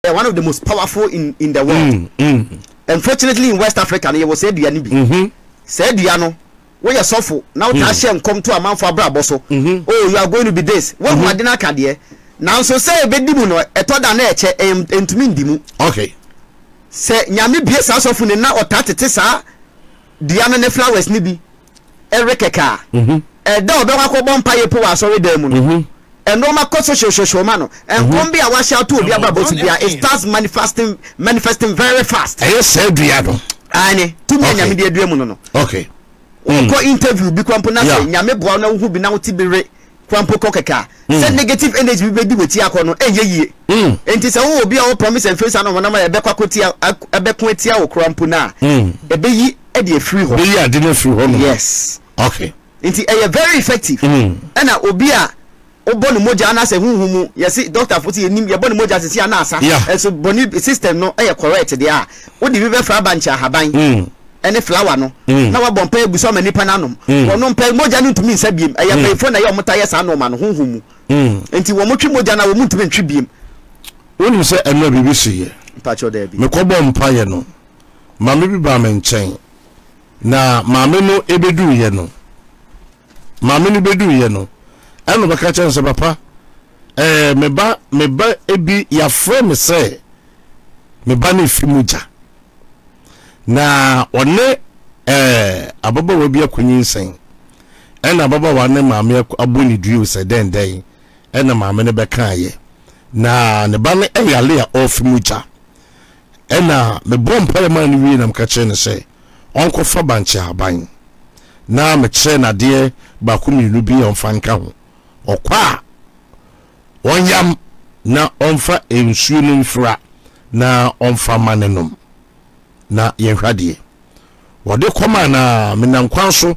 one of the most powerful in the world. Unfortunately, in West Africa, you will say Diani be. Say Diano, where you suffer now. Tasha come to a man for Braboso. Oh, you are going to be this. What Madina Kadie now? So say a bedimuno, a toda nature, and to Mindimu. Okay. Say Yami Bias also for now or Tatisa Diana ne flowers nibi. Erekeka. A dog bomb pie po sorry demon. And no matter social man, and come be a wash out to be about it starts manifesting very fast. I said Diado. Annie, 2 million media dreamono. Okay. Go interview be Quamponasa, Yame Buano who be now Tibere, Quampo Coca. Send negative energy be with Tiacono, ye. And it's all be our promise and face on one of my Bequatia, a Bequetia or Crampuna. A baby, Eddie free home. Yeah, dinner free home. Yes. Okay. It's very effective. And I obia. Oboni moja na se huhumu yesi doctor foti enim ye boni moja sisi anasa so boni system no e correct there wo di be fra bancha haban ene flower no na wa bompa eguso ma nipa nanom wono mpa moja no ntumi nsa biem e ya fo na ye omota ye sa no ma no huhumu enti wo motwe moja na wo ntumi ntwe biem wonu se eno bibi siye pacho there bi me ko bompa ye no ma me bi ba me nchen na ma me no ebedu ye no ma me no bedu ye no eno baka chense papa meba ebi ya frame say meba na fimuja na one ababa we bi akunyin sen ena ababa wa ne maame aboni due se den ena maame ne beka ye na ne ba ne eyale ya ofimuja ena me bompa le man wi na mka chense say onko fa banche aban na me che na de ba kuminu bi on fanka ho okwa wonyam na onfa ensuo no mfra na onfa manenom na yehwade wode koma na menankwan so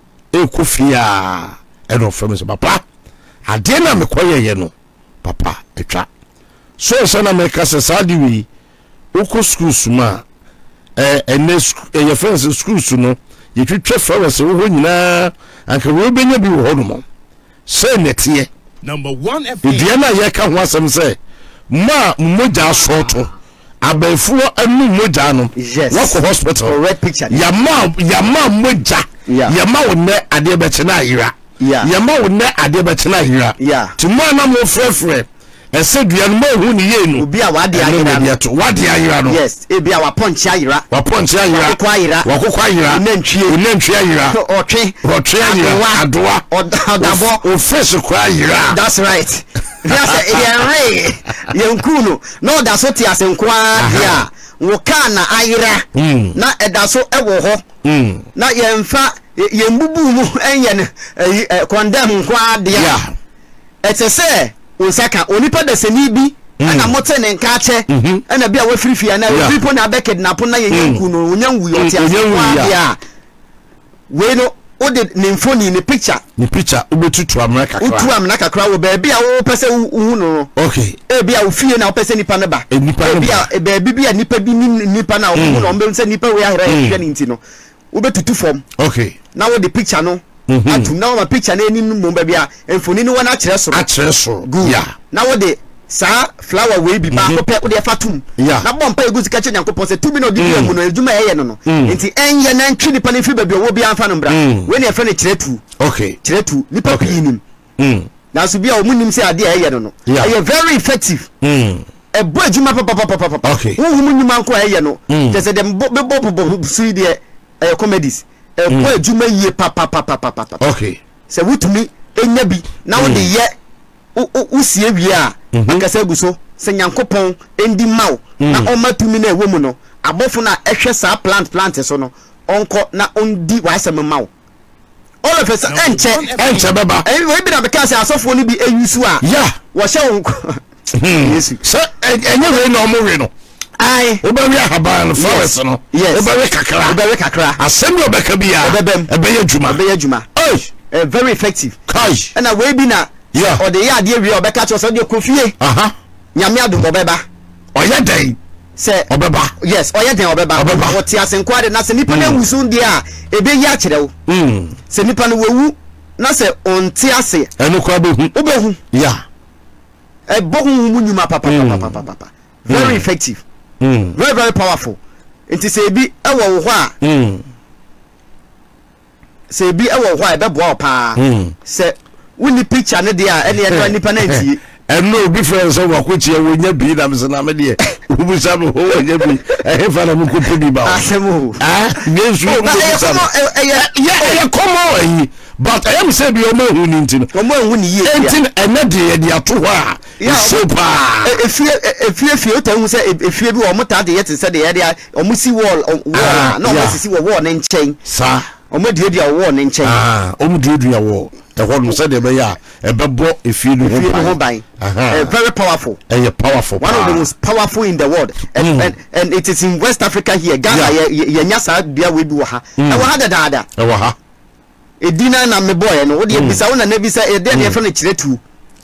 ekofia eno fam se papa ade na mekoyeye no papa etwa so sana meka se sadi wi uko school suma enes ye friends school su no yetwetwe flowers wo nyina anka wo benya bi wo hono say netie number 1 FM Diana ye ka ho asem say ma moja soto abefuo anu moja no wako hospital red picture ya ma moja ya ma wonne ade be chena yira ya ma wonne ade be chena yira ti mo na mo frefre ese duan mo hu ni ye no obi a wade ayira no yes e bia wa punch ayira wakokwa ayira nantwie ayira otwe ayira adoa odabo ofresh kwa ayira. That's right. Yes, yenkunu no da so ti asenkwa dia wokana ayira na edaso ewo ho na yemfa yembubu mu enye ne condemn kwa dia etese Osaka onipa da seni bi ana mote ne nka che ana bia wa firifia na pipo na beked na pona yenku no onyanwu yote ya we no o de ne mfoni ne picture obetutu amraka kra utu amraka kra wo ba bia wo pese hu no okay e bia wo fie na wo pese nipa ne ba bia be bia nipa bi nipa na wo no mbe se nipa we ahira ya ni nti no obetutu form okay na wo de picture no atu na ma picture na enim mo ba bia enfoni ni wona akire so yeah na wo de sa flower we bi ba ko pe wo de fatum na bompa eguzi ka che nyankopon se tumi no di mu no eduma eye no enti enye na ntwi nipa ne fi ba bi wo bi anfa no mbra we ne efe ne kiretu okay kiretu nipa pi nim na so bia o munim se ade eye no eye very effective e bo eduma papa okay wo munim anko eye no je se dem bo sui de comedies e bo eduma yie papa okay se wutumi enya bi na wo de ye usie wi a akasa guso se nyankopon endi maw na omatumi na ewo mu no abofo na ehwe sa plant so no onko na ondi wasem maw all of us enche baba we bi na beka se asofo ni bi eyusu a wo hye wonko yesu se enye we no mo we no ai obawi ahaban forest no obawi kakra asem no beka bia ebeye juma very effective kai and we bi na or the yard wi obeka cho so de kofie nyame adum obeba oye den se obeba yes oye den obeba oti asenkwa de na se nipa na wusu ndi a ebeyi a kire wo se nipa no wewu na se onti ase eno kwa behu obehu ya bohu mu nyuma papa very effective very very powerful nti say bi ewo wo ho a say bi ewo ho a be boa pa say woni picture ne de a ene e nipa na ntie no difference of what you will not be them and I'm here. Who was some who will be a heaven of Kupudi Bow? Yeah, come on, but I am saying you're more winning to and not the Atua. Yeah, so if you tell me, if you do almost at the yet said the area, or Musi wall, no, see a warning chain, sir. Almost did your warning chain. Almost did your war. The one who said they are a babo if you do buy. Very powerful. Powerful. One of the most powerful in the world. And it is in West Africa here. Ghana, Yanyasa, Bia Wibuha. I will have a dada. A dinner and a boy, and what the Bissauna Nebisa, a dead furniture too.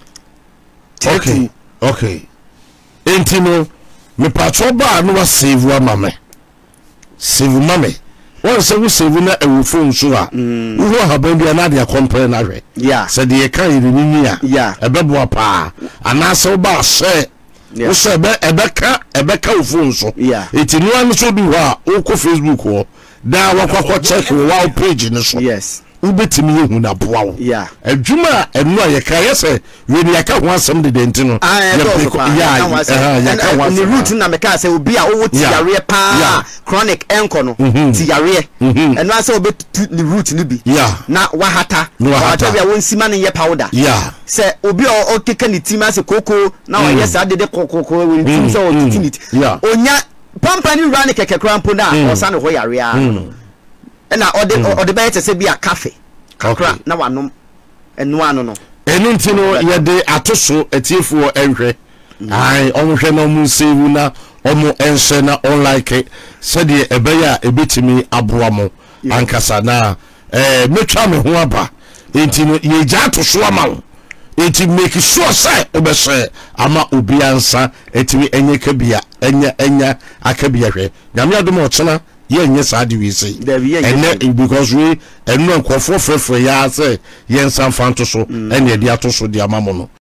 Okay. Intino, me patroba no save one mammy. Save mammy. One say we save na e phone so a wo haban bia na de compare na hwe say de kan yiri a e bebo pa ana so ba share wo say ebeka wo phone so eti no an so bi ho a wo ko Facebook ho da wakwa check wo page ni so yes ubetimi yehu na boa wo adwuma enu a ye ka yese we ni aka ho asem de denti no ni root na meka say obi a wo tiare pa chronic enko no tiare enu ase obi ni root ni bi na wahata bia won sima ne ye powder say obi o keka ni tima se koko na o yes ade de kokoko we tim so o titinit onya pampa ni run keke krampo na o sa ne ho yare a na ode be te se bia cafe kakra na wanom enu anu no enu ntino ye de atoso etiefo enhwe ai omhwe na omu save na omu ense na unlike said de ebeya ebetimi aboa mo ankasa na metwa me ho aba ntino ye ja atoso ama enti make sure say obese ama obi ansa etimi enye kabia enya akabia hwe nyame adom ochena ye nye saadi we say and because we and no nkofo frefre ya say ye nsan fanto so and ye dia to so dia mamono